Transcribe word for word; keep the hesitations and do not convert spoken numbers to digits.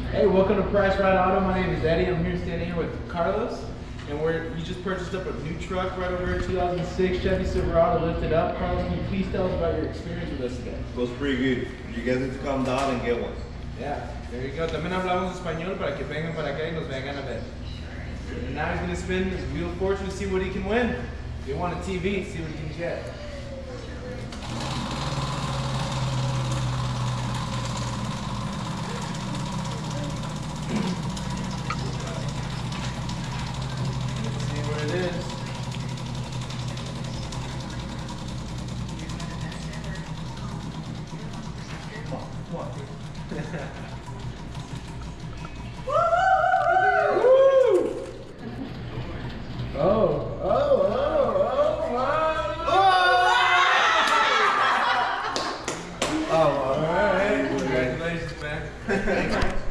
Hey, welcome to Price Right Auto. My name is Eddie. I'm here standing here with Carlos, and we're you just purchased up a new truck right over here, two thousand six Chevy Silverado lifted up. Carlos, can you please tell us about your experience with us today? Goes pretty good. You guys need to come down and get one. Yeah, there you go. También hablamos español para que vengan para acá y nos vengan a ver. And now he's gonna spin his Wheel of Fortune to see what he can win. If you want a T V, see what he can get. It is. Come on, come on. Woo! Oh, oh, oh, oh, wow. Oh! Oh, all right. Congratulations, man.